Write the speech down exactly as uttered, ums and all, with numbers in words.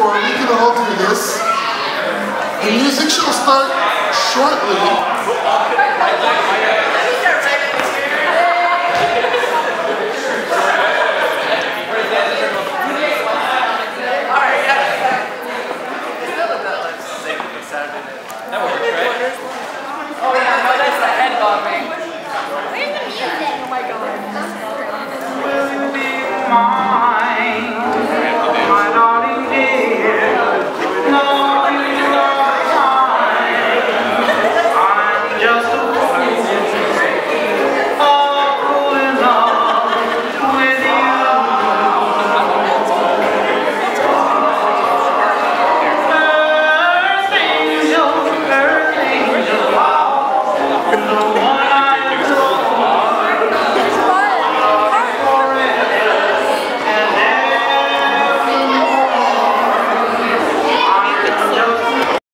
for. We can all do this. The music shall start shortly.